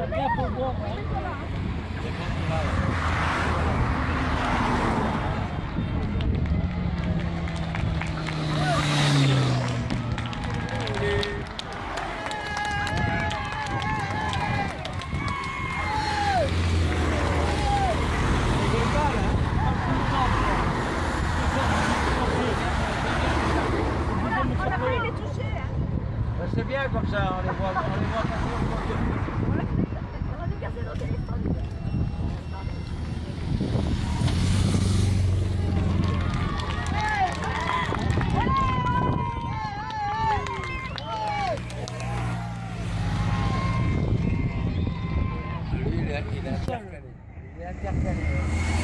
bien pour boire, hein. C'est bien comme ça, on les voit pas. On a dû casser nos téléphones. Lui, il est intercalé. Il est intercalé.